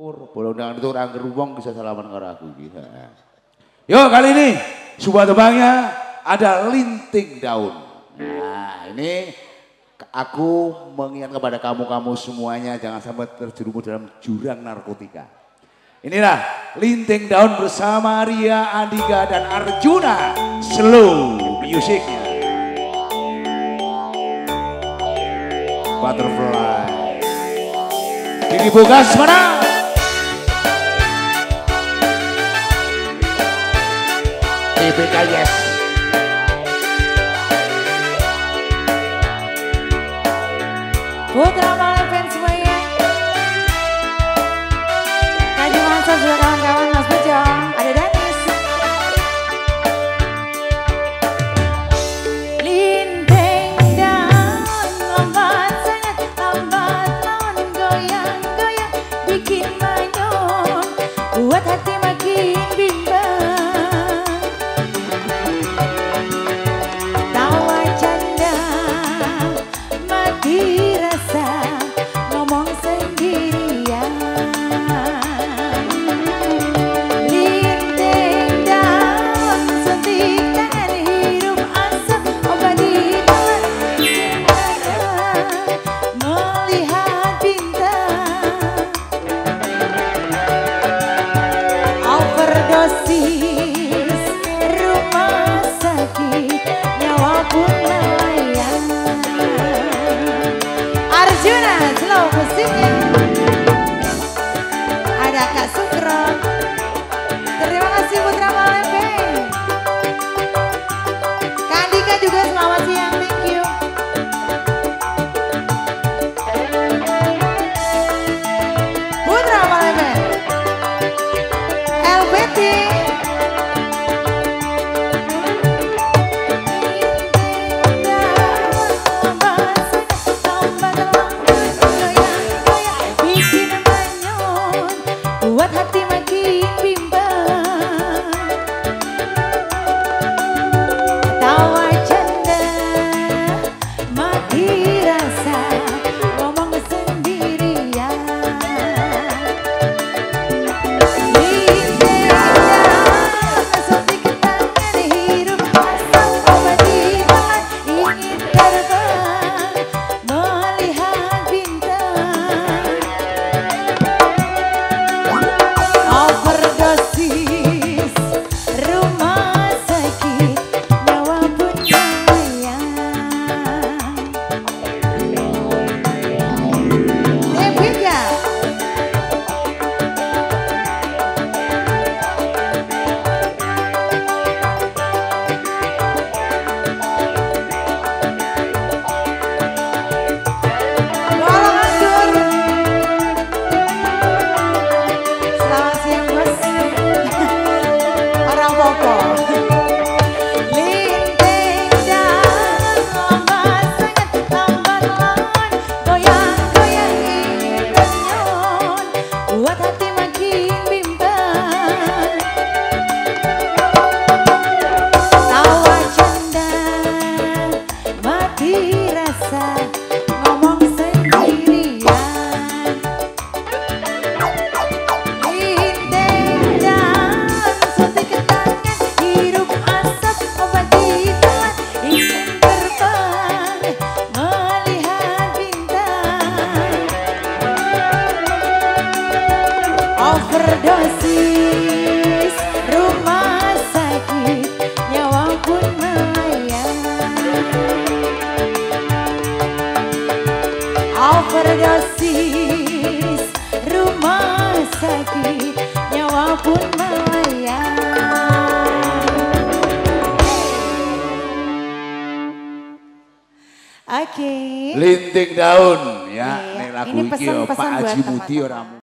Boleh undangan itu orang geruwong bisa salaman karo aku iki. Yo kali ini sebuah tebangnya ada linting daun. Nah ini aku mengingat kepada kamu-kamu semuanya jangan sampai terjerumus dalam jurang narkotika. Inilah linting daun bersama Ria, Andika dan Arjuna. Slow musiknya. Butterfly. Didi Bogas mana? TBK Yes. Putra Malay fans semuanya. Kaji Mansa juga kawan-kawan Mas Bejo. Ada Danis. Linteng daun lambat sangat lambat lawan goyang-goyang bikin manyun buat hati makin bimbang. Rumah sakit nyawa pun melayang. Arjuna slow musiknya. Ada Kak Sukro. Terima kasih Putra Malembe. Kak Andika juga selamat siang, thank you. Putra Malembe LBT. Overdosis rumah sakit nyawa pun melayang. Overdosis rumah sakit nyawa pun melayang. Oke. Linting daun ya. Iya. Nek lagu Ini iki pesan-pesan Pak buat Haji Mudi teman-teman. orang